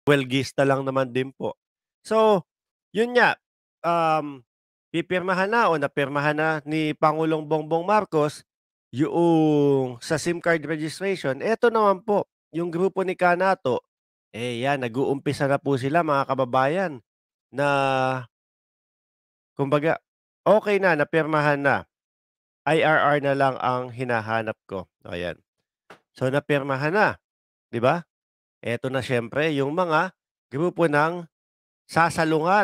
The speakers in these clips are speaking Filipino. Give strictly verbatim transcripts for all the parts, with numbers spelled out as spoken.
Huwelgista lang naman din po. So, yun nga, um, pipirmahan na o napirmahan na ni Pangulong Bongbong Marcos yoong sa SIM card registration. Eto naman po, yung grupo ni Kanato, eh, yan nag-uumpisa na po sila mga kababayan na kumbaga okey na, napirmahan na. I R R na lang ang hinahanap ko, ayan. So, napirmahan na, 'di ba? Eto na siyempre yung mga grupo ng sasalungat.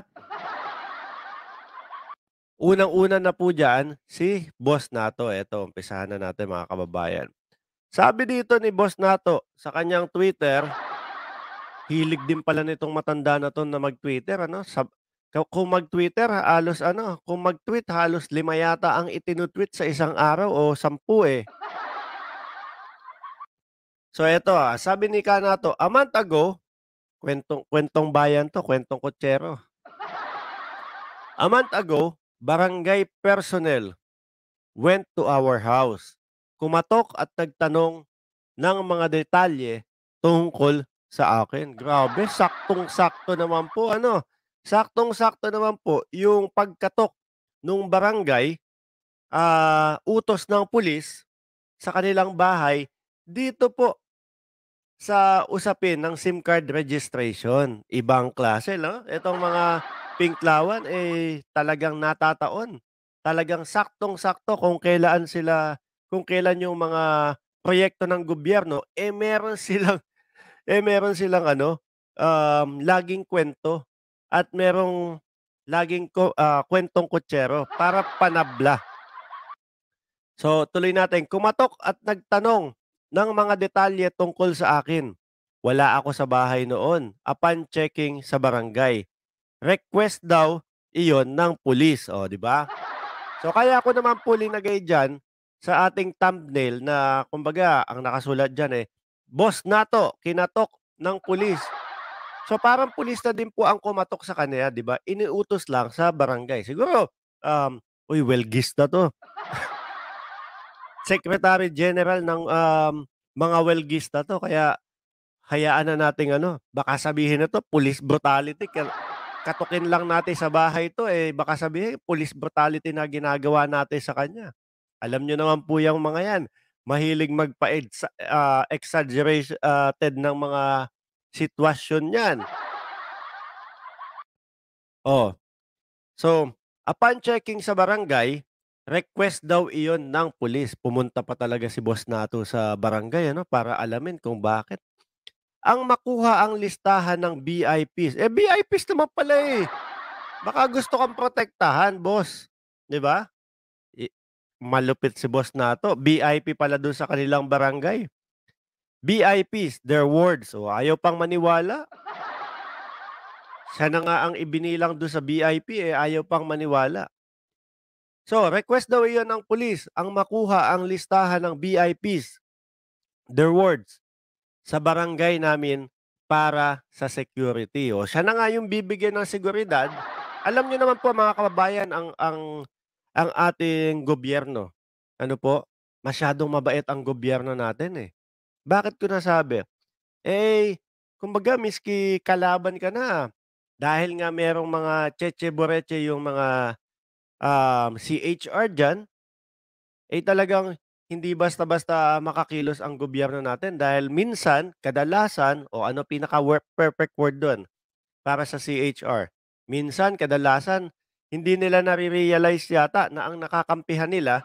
Unang-una na po diyan si Boss Nato, eto umpisahan na natin mga kababayan. Sabi dito ni Boss Nato sa kanyang Twitter, hilig din pala nitong matanda na 'to na mag-Twitter ano, sab ku kung mag-Twitter halos ano, kung mag-tweet halos lima yata ang itinu-tweet sa isang araw o sampu, eh. So eto, ah, sabi ni Kanato, "A month ago," kuwentong kuwentong bayan 'to, kuwentong kutsero. "A month ago, barangay personnel went to our house. Kumatok at nagtanong ng mga detalye tungkol sa akin." Grabe, saktong-sakto naman po ano, saktong-sakto naman po yung pagkatok nung barangay, ah, utos ng pulis sa kanilang bahay dito po sa usapin ng SIM card registration. Ibang klase 'no, itong mga pinklawan, eh, talagang natataon. Talagang saktong-sakto kung kailan sila kung kailan yung mga proyekto ng gobyerno, eh, meron silang eh, meron silang ano, um, laging kuwento at merong laging ko ah, kuwentong kutsero para panabla. So, tuloy natin. Kumatok at nagtanong ng mga detalye tungkol sa akin. Wala ako sa bahay noon upon checking sa barangay. Request daw iyon ng pulis, o 'di ba? So, kaya ko naman po linagay diyan sa ating thumbnail na kumbaga ang nakasulat diyan, eh, "Boss Nato kinatok ng pulis." So, parang pulis na din po ang kumatok sa kanya, 'di ba? Iniutos lang sa barangay. Siguro, um, "Uy, welgista 'to." Secretary General ng, um, mga welgista 'to kaya hayaan na nating ano, baka sabihin nito police brutality ka katukin lang natin sa bahay 'to, eh, baka sabihin police brutality na ginagawa natin sa kanya. Alam niyo naman po yang mga 'yan, mahilig magpa-edsa ah, exaggeration ah, ted ng mga sitwasyon 'yan. Oh, so upon checking sa barangay, request daw iyon ng pulis. Pumunta pa talaga si Boss Nato sa barangay ano, para alamin kung bakit. Ang makuha ang listahan ng V I Ps. Eh, V I Ps naman pala, eh. Baka gusto kang protektahan, boss, 'di ba? I malupit si Boss Nato, V I P pala dun sa kanilang barangay. V I Ps, their words. Oh, ayaw pang maniwala. Siya na nga ang ibinilang dun sa V I P, eh, ayaw pang maniwala. So, request daw iyon ng pulis ang makuha ang listahan ng V I Ps, their words, sa barangay namin para sa security. O siya na nga yung bibigyan ng seguridad. Alam niyo naman po mga kababayan ang ang ang ating gobyerno, ano po, masyadong mabait ang gobyerno natin, eh. Bakit ko nasabi? Eh, kumbaga miski kalaban ka na, dahil nga merong mga tsetsa boretse yung mga, um, C H R diyan, eh, talagang hindi basta-basta makakilos ang gobyerno natin dahil minsan, kadalasan o ano pinaka wor perfect word dun para sa C H R, minsan, kadalasan, hindi nila nare-realize yata na ang nakakampihan nila,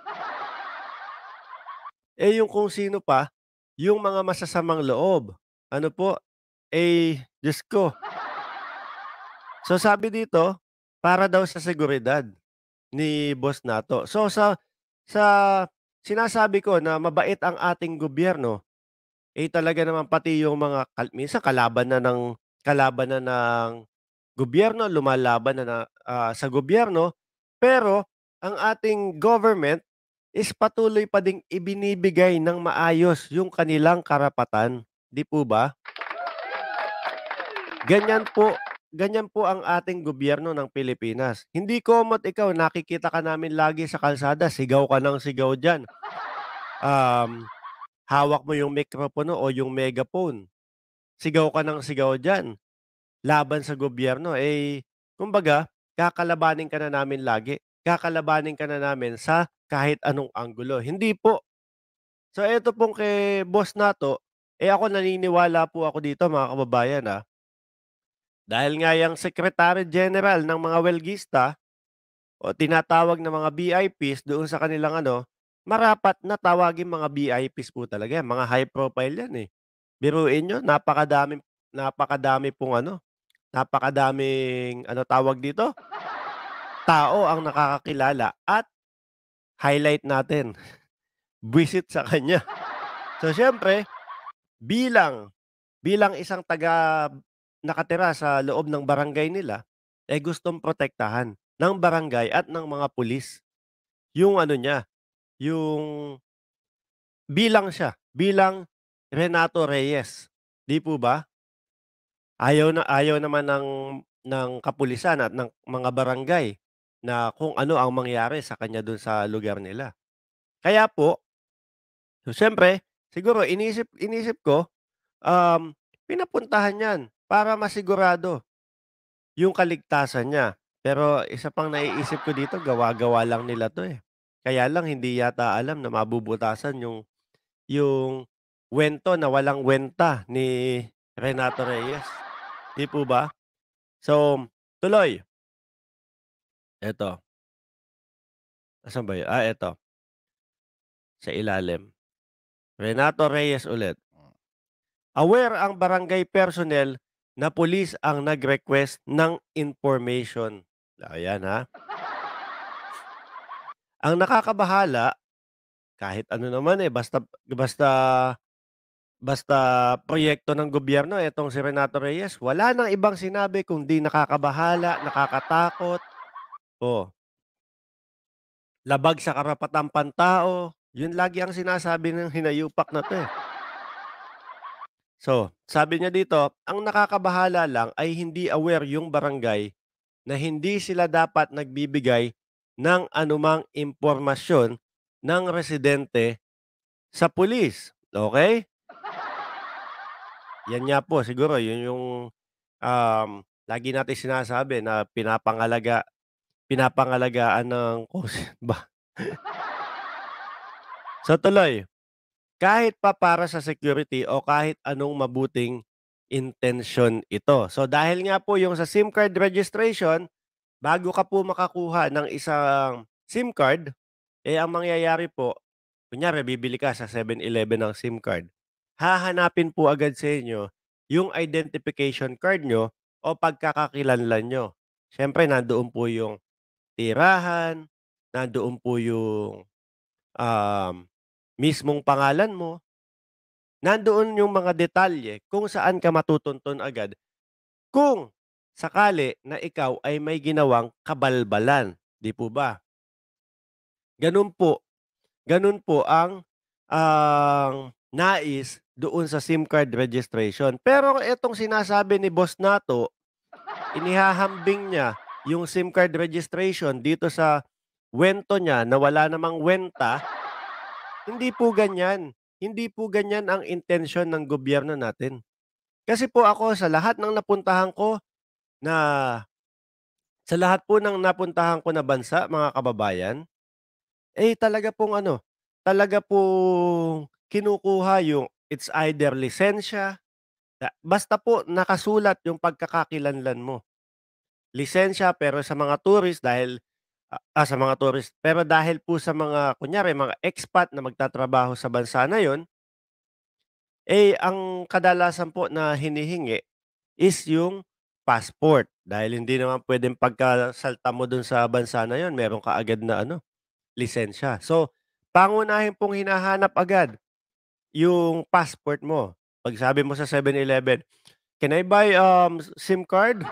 eh, yung kung sino pa, yung mga masasamang loob. Ano po, eh, Diyos ko. So, sabi dito, para daw sa seguridad ni Boss Nato. So, sa sa sinasabi ko na mabait ang ating gobyerno, eh, talaga naman pati yung mga kal minsan kalaban na ng kalaban na ng gobyerno, lumalaban na na, ah, sa gobyerno, pero ang ating government is patuloy pa ding ibinibigay ng maayos yung kanilang karapatan, 'di po ba? Ganyan po ganyan po ang ating gobyerno ng Pilipinas. Hindi komot ikaw nakikita ka namin lagi sa kalsada, sigaw ka ng sigaw diyan. Um, hawak mo yung mikropono o yung megaphone, sigaw ka ng sigaw diyan. laban sa gobyerno, eh, kumbaga kakalabanin ka na namin lagi, kakalabanin ka na namin sa kahit anong anggulo, hindi po. So eto pong kay Boss Nato, eh, ako naniniwala po ako dito mga kababayan, ah, dahil nga yang Secretary General ng mga welgista o tinatawag na mga V I Ps doon sa kanilang ano, marapat na tawaging mga V I Ps po talaga yan, mga high profile yan, eh. Biruin niyo napakadaming napakadami pong ano, napakadaming ano tawag dito, tao ang nakakakilala at highlight natin, buwisit sa kanya. So siyempre bilang bilang isang taga nakatira sa loob ng barangay nila, eh, gustong protektahan ng barangay at ng mga pulis yung ano niya, yung bilang siya, bilang Renato Reyes, 'di po ba? Ayaw na ayaw naman ng ng kapulisan at ng mga barangay na kung ano ang mangyari sa kanya dun sa lugar nila. Kaya po, so siyempre siguro inisip inisip ko, um, pinapuntahan 'yan para masigurado yung kaligtasan niya. Pero isa pang naiisip ko dito gawa-gawa lang nila 'to, eh. Kaya lang hindi yata alam na mabubutasan yung yung wento na walang wenta ni Renato Reyes, 'di po ba? So, tuloy, eto, nasaan ba yu ah, eto, sa ilalim. Renato Reyes ulit. Aware ang barangay personnel na pulis ang nag-request ng information. Ayan, ha. Ang nakakabahala, kahit ano naman, eh, basta basta basta proyekto ng gobyerno etong si Renato Reyes, wala ng ibang sinabi kundi nakakabahala, nakakatakot, oh, labag sa karapatang pantao, yun lagi ang sinasabi ng hinayupak na 'to, eh. So, sabi niya dito, ang nakakabahala lang ay hindi aware yung barangay na hindi sila dapat nagbibigay ng anumang impormasyon ng residente sa pulis, okey? Yan nga po siguro yun yung, um, lagi nating sinasabi na pinapangalaga pinapangalagaan ng kung sino ba. So tuloy, kahit pa para sa security o kahit anong mabuting intensyon ito. So dahil nga po yung sa SIM card registration, bago ka po makakuha ng isang SIM card, eh, ang mangyayari po, kunyari bibili ka sa Seven Eleven ng SIM card, hahanapin po agad sa inyo yung identification card niyo o pagkakakilanlan niyo. Siyempre nandoon po yung tirahan, nandoon po yung, um, mismong pangalan mo, nandoon yung mga detalye kung saan ka matutuntun agad kung sakali na ikaw ay may ginawang kabalbalan, 'di po ba? Gano'n po, gano'n po ang, ang nais doon sa SIM card registration. Pero itong sinasabi ni Boss Nato, inihahambing niya yung SIM card registration dito sa wento niya na wala namang wenta, hindi po ganyan. Hindi po ganyan ang intensyon ng gobyerno natin. Kasi po ako sa lahat ng napuntahan ko na sa lahat po ng napuntahan ko na bansa, mga kababayan, eh, talaga pong ano, talaga pong kinukuha yung it's either lisensya, na basta po nakasulat yung pagkakakilanlan mo. Lisensya pero sa mga tourist dahil, ah, ah, sa mga tourist, pero dahil po sa mga kunyari mga expat na magtatrabaho sa bansa na yun, eh, ang kadalasan po na hinihingi is yung passport. Dahil hindi naman puwedeng pagkasalta mo dun sa bansa na yun meron ka agad na ano, lisensya. So, pangunahin pong hinahanap agad yung passport mo. 'Pag sabi mo sa Seven Eleven, "Can I buy, um, SIM card?"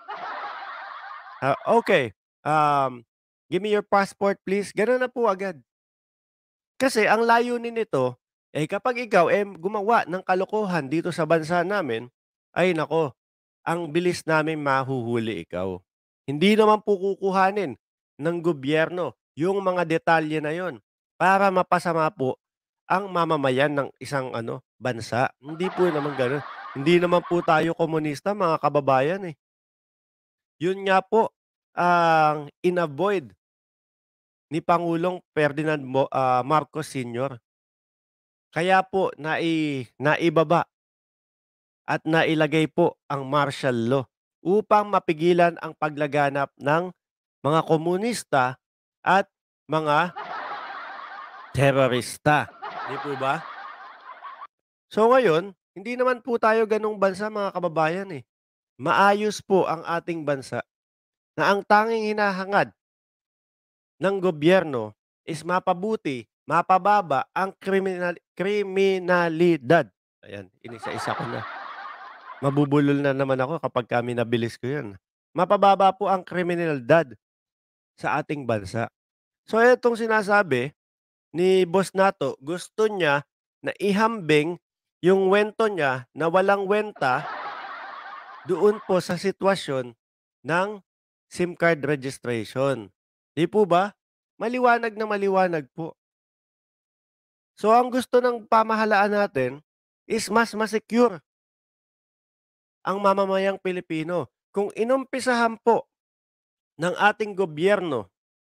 Ah, "Okey, um, give me your passport please." Gano'n na po agad. Kasi ang layunin nito, eh, kapag ikaw, eh, gumawa ng kalokohan dito sa bansa namin, ay naku, ang bilis naming mahuhuli ikaw. Hindi naman po kukuhanin ng gobyerno yung mga detalye na yon para mapasama po ang mamamayan ng isang ano, bansa. Hindi po naman gano'n. Hindi naman po tayo komunista mga kababayan, eh. Yun nga po ang in-avoid ni Pangulong Ferdinand Mo ah, Marcos Senior. Kaya po nai naibaba at nailagay po ang martial law upang mapigilan ang paglaganap ng mga komunista at mga terorista, 'di po ba? So ngayon, hindi naman po tayo gano'ng bansa mga kababayan, eh. Maayos po ang ating bansa na ang tanging hinahangad ng gobyerno is mapabuti, mapababa ang kriminal kriminalidad. Ayan, inisa-isa ko na. Mabubulol na naman ako kapagka minabilis ko 'yun. Mapababa po ang kriminalidad sa ating bansa. So itong sinasabi ni Boss Nato, gusto niya na ihambing yung wento niya na walang wenta doon po sa sitwasyon ng SIM card registration. 'Di po ba? Maliwanag na maliwanag po. So ang gusto ng pamahalaan natin is mas ma-secure ang mamamayang Pilipino. Kung inumpisahan po ng ating gobyerno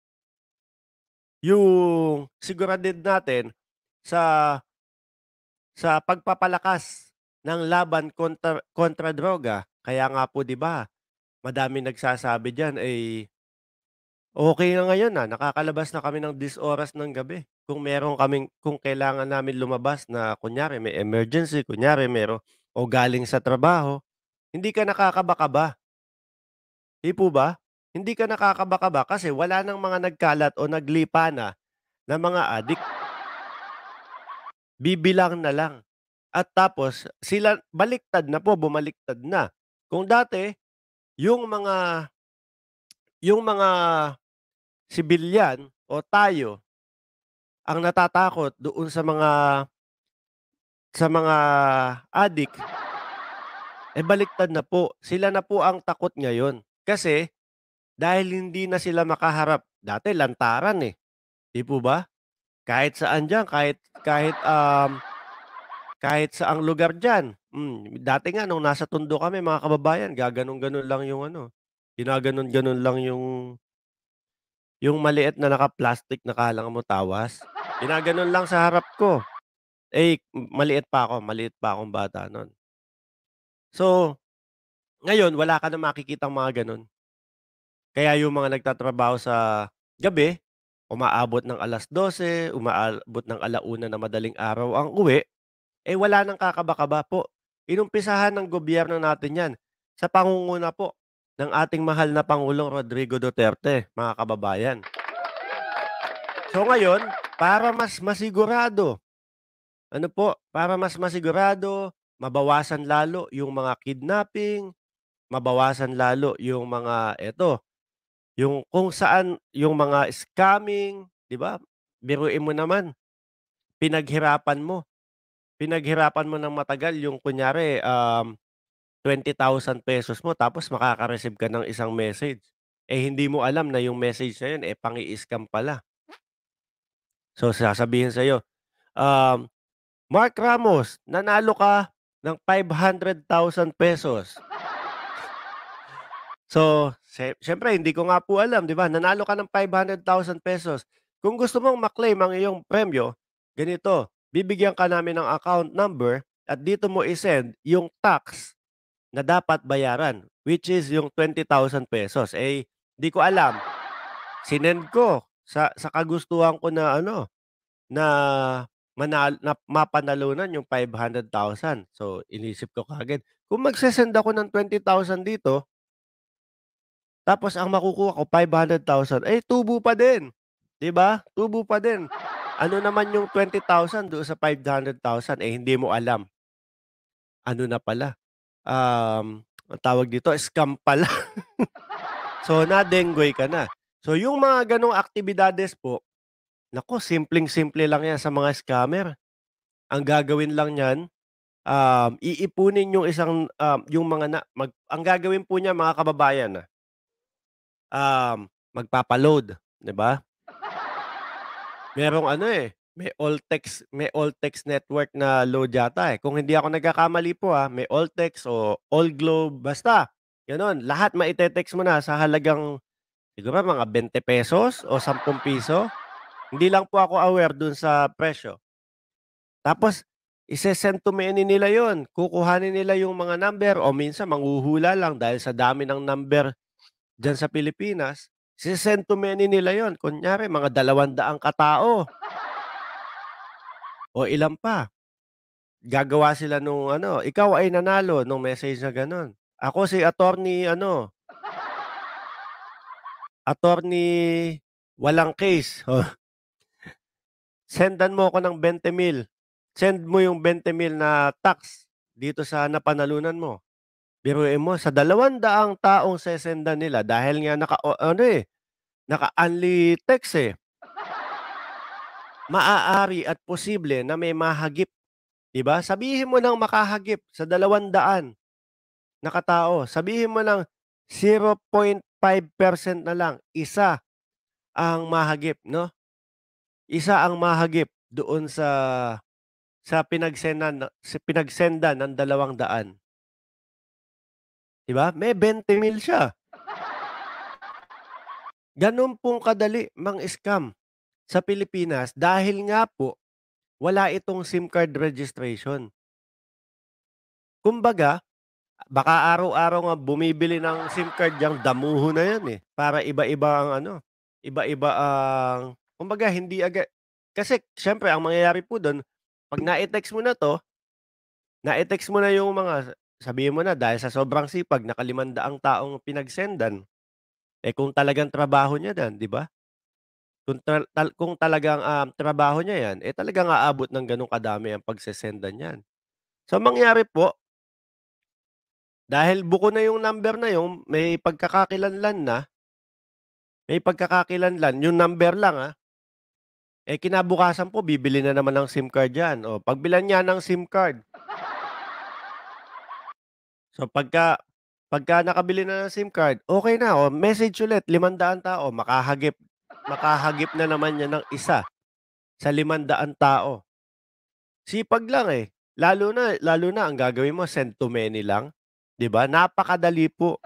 yung siguradid natin sa sa pagpapalakas ng laban kontra kontra droga, kaya nga po 'di ba, madaming nagsasabi diyan, eh, okey na ngayon, ah, nakakalabas na kami ng diyes oras ng gabi. Kung meron kaming kung kailangan namin lumabas na kunyari may emergency, kunyari meron o galing sa trabaho, hindi ka nakakaba-kaba, 'di po ba? Hindi ka nakakaba-kaba kasi wala ng mga nagkalat o naglipa na na mga adik, bibilang na lang. At tapos sila baliktad na po, bumaliktad na. Kung dati yung mga yung mga sibilyan o tayo ang natatakot doon sa mga sa mga adik, eh, baliktad na po. Sila na po ang takot ngayon. Kasi dahil hindi na sila makaharap, dati lantaran, eh, 'di po ba? Kahit saan diyan, kahit kahit, um, kahit saang lugar diyan. Hmm, dati nga nung nasa Tondo kami mga kababayan, gaganon-ganon lang yung ano, ginaganon-ganon lang yung yung maliit na naka-plastic na akala mo tawas, ginaganon lang sa harap ko. Eh, maliit pa ako, maliit pa akong bata nun. So, ngayon wala ka na makikitang mga gano'n. Kaya yung mga nagtatrabaho sa gabi, umaabot ng alas dose, umaabot ng ala-una na madaling araw ang uwi, eh, wala ng kakaba-kaba po. Inumpisahan ng gobyerno natin 'yan sa pangunguna po ng ating mahal na Pangulong Rodrigo Duterte, mga kababayan. So ngayon, para mas masigurado, ano po, para mas masigurado, mabawasan lalo yung mga kidnapping, mabawasan lalo yung mga eto, yung kung saan yung mga scamming, 'di ba? Biruin mo naman, pinaghirapan mo, pinaghirapan mo ng matagal yung kunyari, um, twenty thousand pesos mo tapos makaka-receive ka ng isang message. Eh, hindi mo alam na yung message na yun, eh, pangi-scam pala. So sasabihin sa'yo, um, "Mark Ramos, nanalo ka ng five hundred thousand pesos." So, se siyempre hindi ko nga po alam, 'di ba? Nanalo ka ng five hundred thousand pesos. Kung gusto mong ma-claim ang iyong premyo, ganito, bibigyan ka namin ng account number at dito mo i-send yung tax na dapat bayaran, which is yung twenty thousand pesos. Eh, di ko alam, sinend ko sa sa kagustuhan ko na ano, na manal na mapanalunan yung five hundred thousand. So, inisip ko kaagad, kung magse-send ako ng twenty thousand dito, tapos ang makukuha ko five hundred thousand, eh, tubo pa din, 'di ba? Tubo pa din. Ano naman yung twenty thousand doon sa five hundred thousand, eh, hindi mo alam. Ano na pala, um, anong tawag dito, scam pala. So, nadenggoy ka na. So, yung mga gano'ng aktibidades po, naku, simpleng-simple lang 'yan sa mga scammer. Ang gagawin lang niyan, um, iipunin yung isang, um, yung mga na mag ang gagawin po niyan mga kababayan, ah, um, magpapa-load, 'di ba? Merong ano, eh, May all-text may all-text network na load yata, eh. Kung hindi ako nagkakamali po, ah, may all-text o all-globe, basta gano'n. Lahat maite-text mo na sa halagang siguro mga bente pesos o sampung piso. Hindi lang po ako aware dun sa presyo. Tapos ise-send to many nila yon, kukuhanin nila yung mga number o minsan manghuhula lang dahil sa dami ng number diyan sa Pilipinas, ise-send to many nila yon. Kunyari mga dalawang daang katao o ilan pa. Gagawa sila nung ano, "Ikaw ay nanalo," nung message na gano'n. "Ako si attorney ano, attorney walang case, oh, sendan mo ako ng twenty mil. Send mo yung twenty mil na tax dito sa napanalunan mo." Biruin mo sa dalawang daang taong sesendan nila dahil nga naka o ano, eh, naka-only text, eh, maaari at posible na may mahagip, 'di ba? Sabihin mo ng makahagip sa dalawang daan na katao, sabihin mo ng zero point five percent na lang, isa ang mahagip 'no? Isa ang mahagip doon sa sa pinagsenan sa pinagsendan ng dalawang daan, 'di ba? May twenty mil siya. Gano'n pong kadali mang-scam sa Pilipinas dahil nga po wala itong SIM card registration. Kumbaga, baka araw-araw nga bumibili ng SIM card yang damuho na 'yan, eh, para iba-iba ang ano, iba-iba ang kumbaga hindi agad kasi siyempre ang mangyayari po dun 'pag nai-text mo na 'to, nai-text mo na yung mga sabihin mo na dahil sa sobrang sipag naka-limang daang taong pinagsendan, eh, kung talagang trabaho niya yan, 'di ba? Kung tal tal kung talagang, um, trabaho niya 'yan, eh, talagang aabot ng gano'ng kadami ang pagsesendan niyan. So, ang mangyari po, dahil buko na yung number na yun, may pagkakakilanlan na, may pagkakakilanlan, yung number lang, ah, eh, kinabukasan po bibili na naman ng SIM card 'yan. O, pagbilhan niya ng SIM card, so pagka pagka nakabili na ng SIM card, okey na, o message ulit, limang daang tao, makahagip makahagip na naman yan ng isa sa limang daang tao. Sipag lang, eh. Lalo na lalo na ang gagawin mo send to many lang, 'di ba? Napakadali po.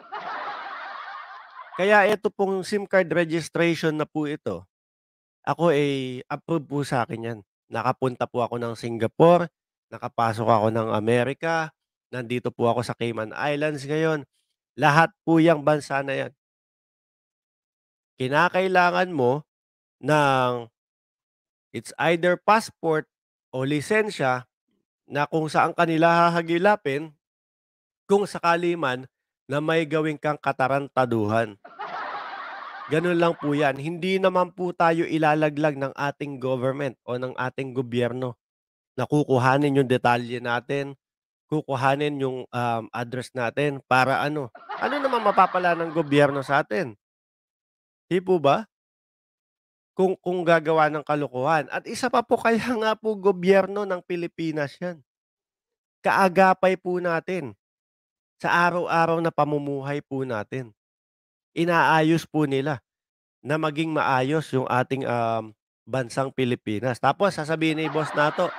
Kaya ito pong SIM card registration na po ito, ako, eh, approve po sa'kin 'yan. Nakapunta po ako ng Singapore, nakapasok ako ng Amerika, nandito po ako sa Cayman Islands ngayon. Lahat po 'yang bansa na 'yan, kinakailangan mo ng it's either passport o lisensya na kung saan ka nila hahagilapin kung sakali man na may gawin kang katarantaduhan. Gano'n lang po 'yan. Hindi naman po tayo ilalaglag ng ating government o ng ating gobyerno na kukuhanin yung detalye natin, kukuhanin yung, um, address natin para ano, ano naman mapapala ng gobyerno sa'tin, 'di po ba? Kung kung gagawa ng kalokohan at isa pa po kaya nga po gobyerno ng Pilipinas 'yan. Kaagapay po natin sa araw-araw na pamumuhay po natin. Inaayos po nila na maging maayos yung ating, um, bansang Pilipinas. Tapos sasabihin ni Boss Nato,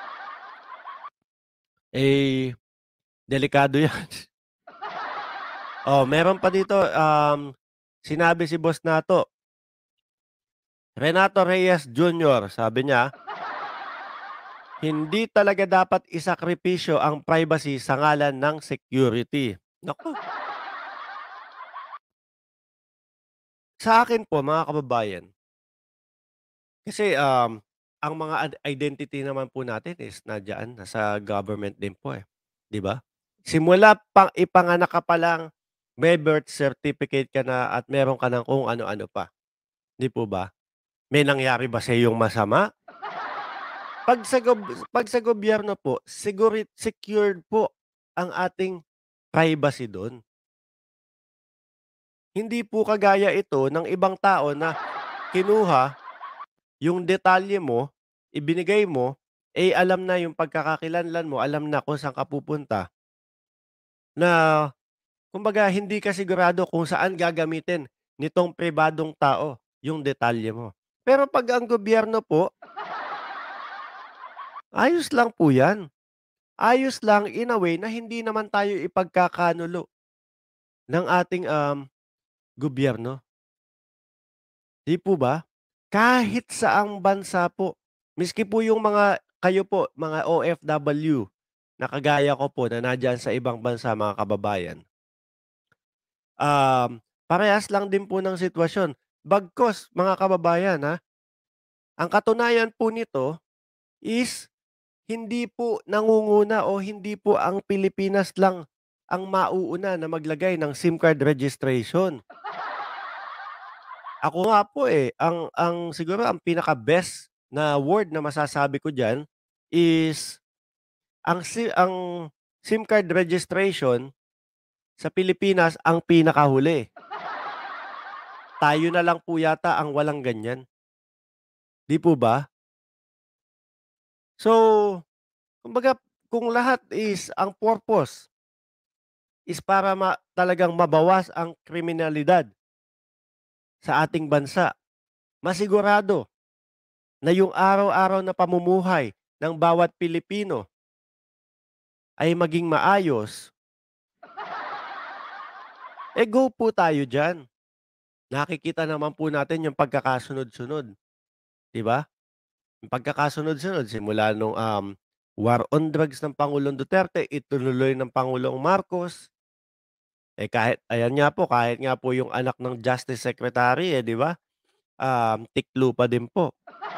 eh, delikado 'yan. Oh, meron pa dito, um, sinabi si Boss Nato, Renato Reyes Junior sabi niya, "Hindi talaga dapat isakripisyo ang privacy sa ngalan ng security." Naku, sa akin po mga kababayan, kasi, um, ang mga ad identity naman po natin is nandiyan, nasa government din po, eh, 'di ba? Simula pang ipanganak ka pa lang, may birth certificate ka na at meron ka ng kung ano-ano pa, 'di po ba? May nangyari ba sa iyong masama? 'Pag sa gob 'pag sa gobyerno po, siguri secured po ang ating privacy dun. Hindi po kagaya ito ng ibang tao na kinuha yung detalye mo, ibinigay mo, eh, alam na yung pagkakakilanlan mo, alam na kung saan ka pupunta, na kumbaga hindi ka sigurado kung saan gagamitin nitong pribadong tao yung detalye mo. Pero 'pag ang gobyerno po, Ayos lang po 'yan. Ayos lang in a way na hindi naman tayo ipagkakanulo ng ating, um, gobyerno. 'Di po ba? Kahit saang bansa po, miski po yung mga kayo po, mga O F W na kagaya ko po na nandiyan sa ibang bansa, mga kababayan, um, parehas lang din po ng sitwasyon. Bagkus mga kababayan, ha, ang katunayan po nito is hindi po nangunguna o hindi po ang Pilipinas lang ang mauuna na maglagay ng SIM card registration. Ako nga po, eh, ang ang siguro ang pinaka-best na word na masasabi ko diyan is ang si ang SIM card registration sa Pilipinas ang pinakahuli. Tayo na lang po yata ang walang ganyan, 'di po ba? So, kumbaga kung lahat is ang purpose is para ma talagang mabawas ang kriminalidad sa ating bansa, masigurado na yung araw-araw na pamumuhay ng bawat Pilipino ay maging maayos, eh, go po tayo diyan. Nakikita naman po natin yung pagkakasunod-sunod, 'di ba? Yung pagkakasunod-sunod simula nung, um, war on drugs ng Pangulong Duterte, itinuloy ng Pangulong Marcos, eh, kahit ayan nga po, kahit nga po yung anak ng Justice Secretary, eh, 'di ba, um, tiklo pa din po.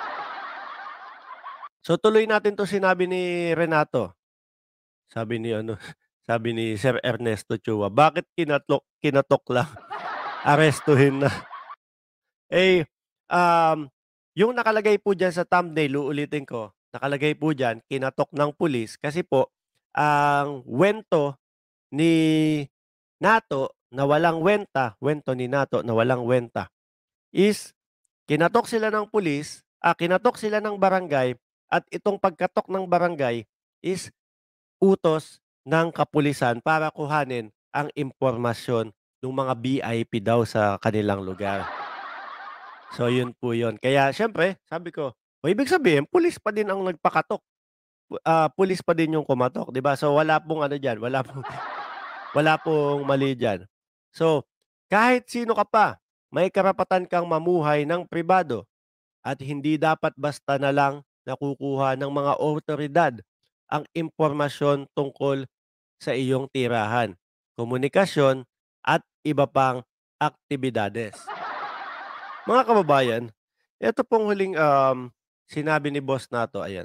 So, tuloy natin 'to sinabi ni Renato, sabi ni ano, sabi ni Sir Ernesto Chua, "Bakit kinatok kinatok lang, arestuhin na." Eh, um, yung nakalagay po diyan sa thumbnail, uulitin ko, nakalagay po diyan, kinatok ng pulis kasi po ang wento ni Nato na walang wenta, wento ni Nato na walang wenta is kinatok sila ng pulis, ah, kinatok sila ng barangay at itong pagkatok ng barangay is utos ng kapulisan para kuhanin ang impormasyon nung mga V I P daw sa kanilang lugar. So, yun po yun. Kaya siyempre sabi ko, o ibig sabihin pulis pa din ang nagpakatok, pu ah, pulis pa din yung kumatok, 'di ba? So, wala pong ano diyan, wala pong wala pong mali diyan. So, kahit sino ka pa, may karapatan kang mamuhay ng pribado at hindi dapat basta na lang nakukuha ng mga awtoridad ang impormasyon tungkol sa iyong tirahan, komunikasyon at iba pang aktibidades. Mga kababayan, eto pong huling, um, sinabi ni boss na 'to, ayan.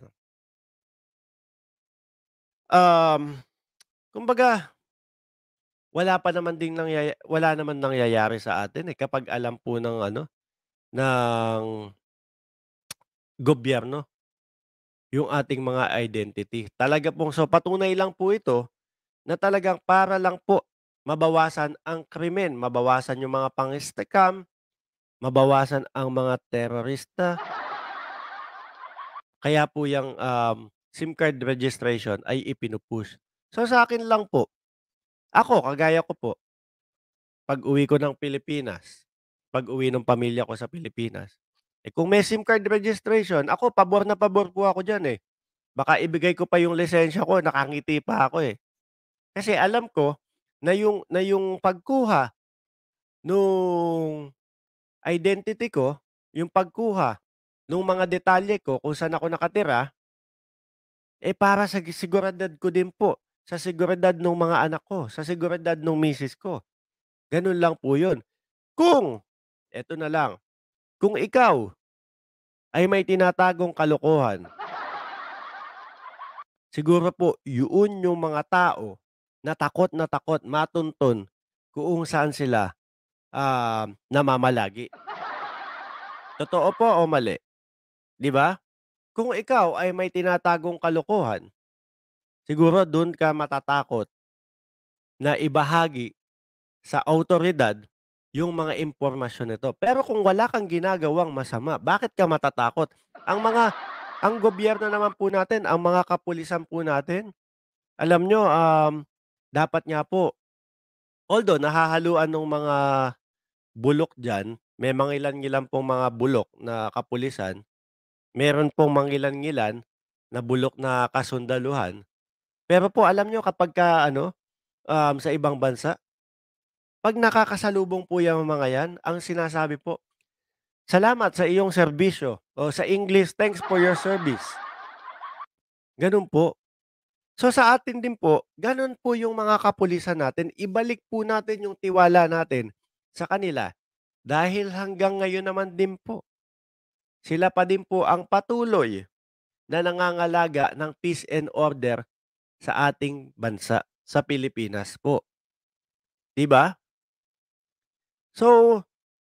Um, kumbaga wala pa naman ding nangyaya wala naman nangyayari sa atin, eh, kapag alam po ng ano, ng gobyerno yung ating mga identity. Talaga pong so patunay lang po ito na talagang para lang po mabawasan ang krimen, mabawasan yung mga pang-scam, mabawasan ang mga terorista. Kaya po yang, um, SIM card registration ay ipinu-push. So, sa akin lang po, ako kagaya ko po, pag-uwi ko ng Pilipinas, pag-uwi ng pamilya ko sa Pilipinas, eh, kung may SIM card registration, ako pabor na pabor po ako diyan, eh. Baka ibigay ko pa yung lisensya ko, nakangiti pa ako, eh. Kasi alam ko na yung na yung pagkuha nung identity ko, yung pagkuha nung mga detalye ko kung saan ako nakatira, eh, para sa gi seguridad ko din po, sa seguridad nung mga anak ko, sa seguridad nung misis ko, gano'n lang po 'yun. Kung eto na lang, kung ikaw ay may tinatagong kalokohan, siguro po yoon yung mga tao na takot na takot matuntun kung saan sila, ah, namamalagi. Totoo po o mali, 'di ba? Kung ikaw ay may tinatagong kalokohan, siguro dun ka matatakot na ibahagi sa awtoridad yung mga impormasyon nito. Pero kung wala kang ginagawang masama, bakit ka matatakot? Ang mga ang gobyerno naman po natin, ang mga kapulisan po natin, alam niyo, um, dapat nga po although nahahaluan nung mga bulok diyan, may mangilan-ngilan pong mga bulok na kapulisan, meron pong mangilan-ngilan na bulok na kasundaluhan. Pero po alam niyo kapagka ano, um, sa ibang bansa 'pag nakakasalubong po yang mga 'yan, ang sinasabi po, "Salamat sa iyong serbisyo." O sa English, "Thanks for your service." Gano'n po. So, sa atin din po, gano'n po yung mga kapulisan natin. Ibalik po natin yung tiwala natin sa kanila dahil hanggang ngayon naman din po, sila pa din po ang patuloy na nangangalaga ng peace and order sa ating bansa, sa Pilipinas po, 'di ba? So